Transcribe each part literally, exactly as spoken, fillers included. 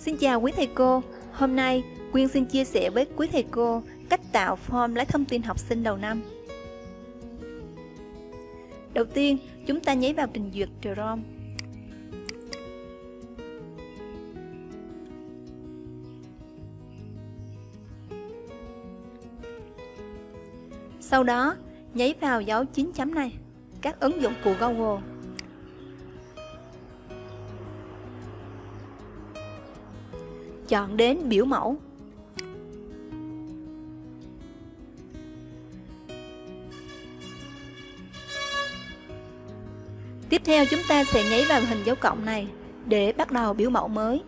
Xin chào quý thầy cô, hôm nay Quyên xin chia sẻ với quý thầy cô cách tạo form lấy thông tin học sinh đầu năm. Đầu tiên, chúng ta nhấn vào trình duyệt Chrome. Sau đó, nhấn vào dấu chín chấm này, các ứng dụng của Google. Chọn đến biểu mẫu. Tiếp theo chúng ta sẽ nhấn vào hình dấu cộng này để bắt đầu biểu mẫu mới.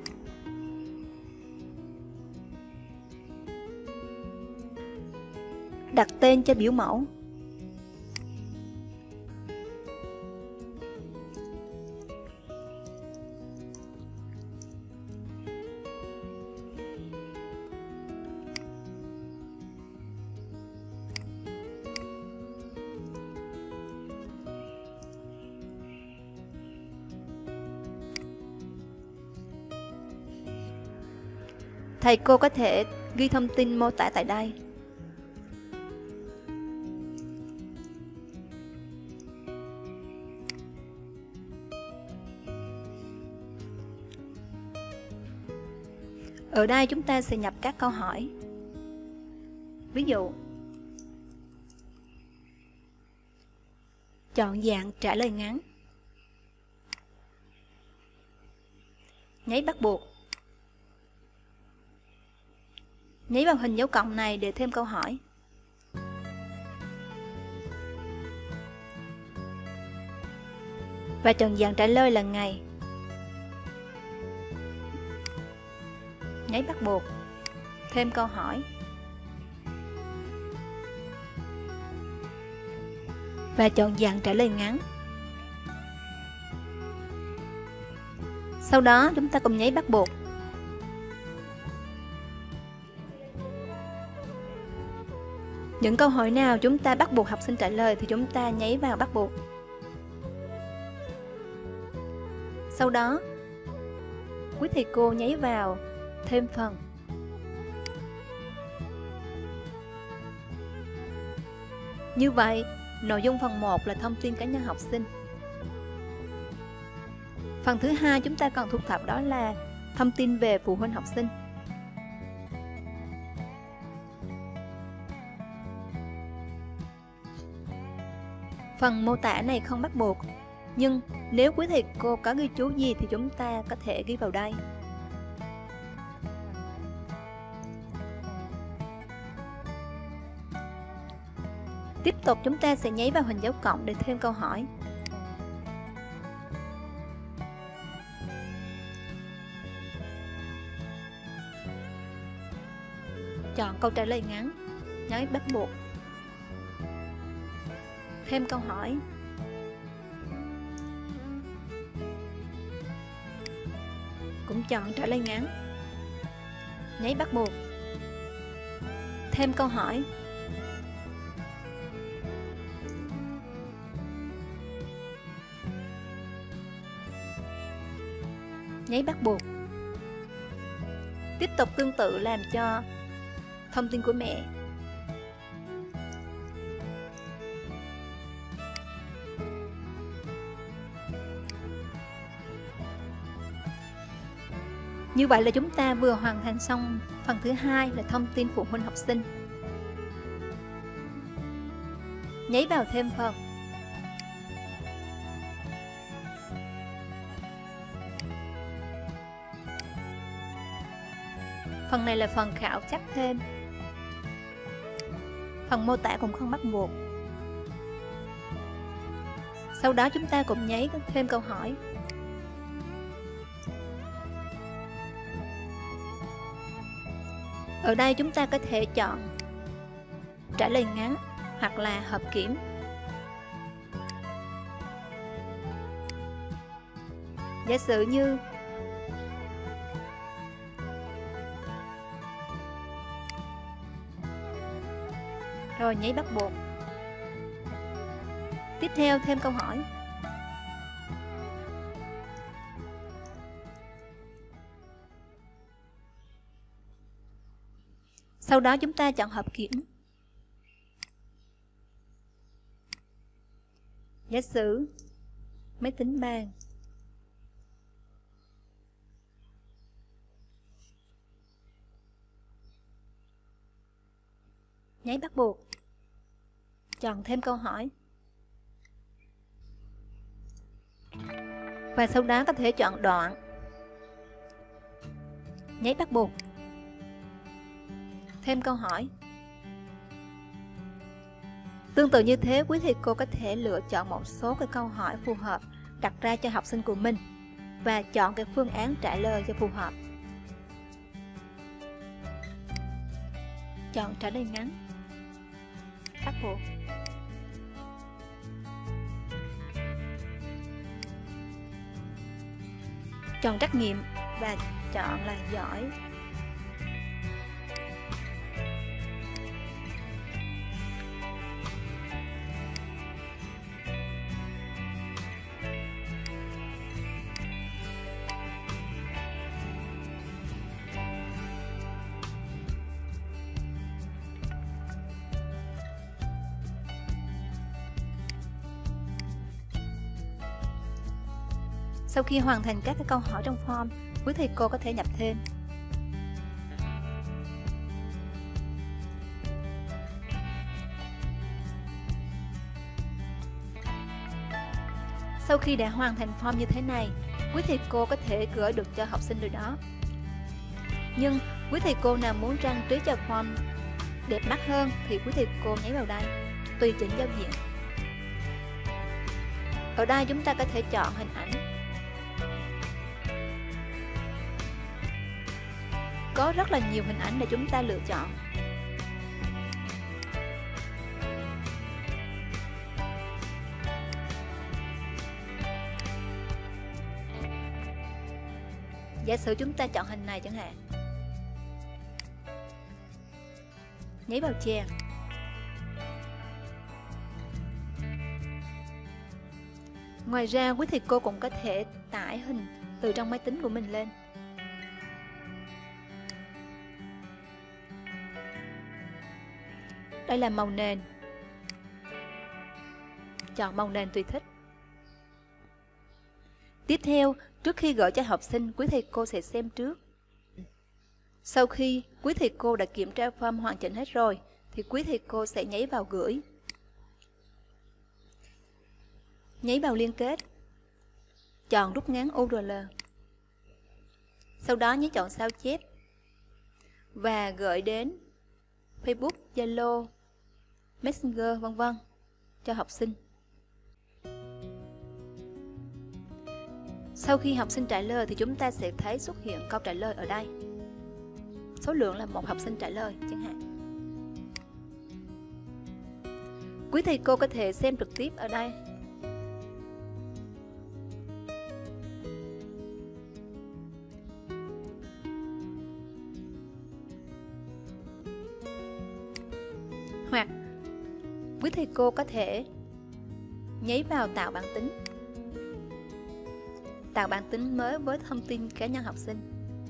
Đặt tên cho biểu mẫu. Thầy cô có thể ghi thông tin mô tả tại đây. Ở đây chúng ta sẽ nhập các câu hỏi. Ví dụ, chọn dạng trả lời ngắn. Nhấn bắt buộc. Nhấn vào hình dấu cộng này để thêm câu hỏi. Và chọn dạng trả lời là ngày. Nhấn bắt buộc. Thêm câu hỏi. Và chọn dạng trả lời ngắn. Sau đó chúng ta cùng nhấn bắt buộc. Những câu hỏi nào chúng ta bắt buộc học sinh trả lời thì chúng ta nhấn vào bắt buộc. Sau đó, quý thầy cô nhấn vào thêm phần. Như vậy, nội dung phần một là thông tin cá nhân học sinh. Phần thứ hai chúng ta cần thu thập đó là thông tin về phụ huynh học sinh. Phần mô tả này không bắt buộc, nhưng nếu quý thầy cô có ghi chú gì thì chúng ta có thể ghi vào đây. Tiếp tục chúng ta sẽ nhấn vào hình dấu cộng để thêm câu hỏi. Chọn câu trả lời ngắn, nhấn bắt buộc. Thêm câu hỏi. Cũng chọn trả lời ngắn. Nhấn bắt buộc. Thêm câu hỏi. Nhấn bắt buộc. Tiếp tục tương tự làm cho thông tin của mẹ. Như vậy là chúng ta vừa hoàn thành xong phần thứ hai là thông tin phụ huynh học sinh. Nhấn vào thêm phần. Phần này là phần khảo sát thêm. Phần mô tả cũng không bắt buộc. Sau đó chúng ta cũng nhấn thêm câu hỏi. Ở đây chúng ta có thể chọn trả lời ngắn hoặc là hợp kiểm. Giả sử như rồi nhấn bắt buộc. Tiếp theo thêm câu hỏi. Sau đó chúng ta chọn hộp kiểm. Giả sử máy tính bàn. Nháy bắt buộc. Chọn thêm câu hỏi. Và sau đó có thể chọn đoạn. Nháy bắt buộc. Thêm câu hỏi. Tương tự như thế, quý thầy cô có thể lựa chọn một số cái câu hỏi phù hợp đặt ra cho học sinh của mình và chọn cái phương án trả lời cho phù hợp. Chọn trả lời ngắn. Bắt buộc. Chọn trắc nghiệm và chọn là giỏi. Sau khi hoàn thành các cái câu hỏi trong form, quý thầy cô có thể nhập thêm. Sau khi đã hoàn thành form như thế này, quý thầy cô có thể gửi được cho học sinh rồi đó. Nhưng quý thầy cô nào muốn trang trí cho form đẹp mắt hơn thì quý thầy cô nhảy vào đây, tùy chỉnh giao diện. Ở đây chúng ta có thể chọn hình ảnh. Có rất là nhiều hình ảnh để chúng ta lựa chọn. Giả sử chúng ta chọn hình này chẳng hạn. Nhảy vào chèn. Ngoài ra, quý thầy cô cũng có thể tải hình từ trong máy tính của mình lên. Đây là màu nền. Chọn màu nền tùy thích. Tiếp theo, trước khi gửi cho học sinh, quý thầy cô sẽ xem trước. Sau khi quý thầy cô đã kiểm tra form hoàn chỉnh hết rồi, thì quý thầy cô sẽ nhảy vào gửi. Nhảy vào liên kết. Chọn rút ngắn u rờ lờ. Sau đó nhấn chọn sao chép. Và gửi đến Facebook, Zalo, Messenger, vân vân cho học sinh. Sau khi học sinh trả lời thì chúng ta sẽ thấy xuất hiện câu trả lời ở đây. Số lượng là một học sinh trả lời chẳng hạn. Quý thầy cô có thể xem trực tiếp ở đây. Hoặc quý thầy cô có thể nhảy vào tạo bảng tính. Tạo bảng tính mới với thông tin cá nhân học sinh.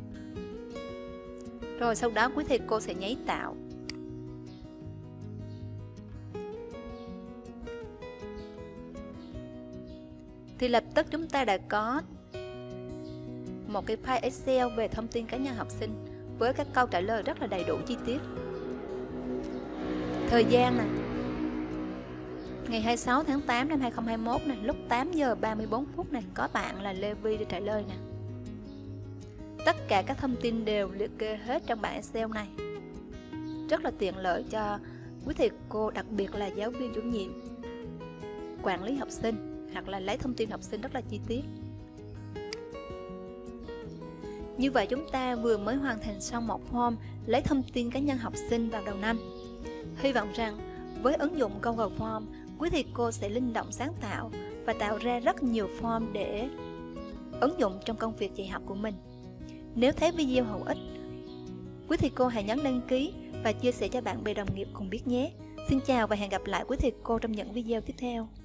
Rồi sau đó quý thầy cô sẽ nhảy tạo. Thì lập tức chúng ta đã có một cái file Excel về thông tin cá nhân học sinh với các câu trả lời rất là đầy đủ chi tiết. Thời gian này, ngày hai mươi sáu tháng tám năm hai nghìn không trăm hai mươi mốt này, lúc tám giờ ba mươi bốn phút này, có bạn là Lê Vi để trả lời nè. Tất cả các thông tin đều liệt kê hết trong bảng Excel này. Rất là tiện lợi cho quý thầy cô, đặc biệt là giáo viên chủ nhiệm, quản lý học sinh hoặc là lấy thông tin học sinh rất là chi tiết. Như vậy chúng ta vừa mới hoàn thành xong một form lấy thông tin cá nhân học sinh vào đầu năm. Hy vọng rằng với ứng dụng Google Form, quý thầy cô sẽ linh động sáng tạo và tạo ra rất nhiều form để ứng dụng trong công việc dạy học của mình. Nếu thấy video hữu ích, quý thầy cô hãy nhấn đăng ký và chia sẻ cho bạn bè đồng nghiệp cùng biết nhé. Xin chào và hẹn gặp lại quý thầy cô trong những video tiếp theo.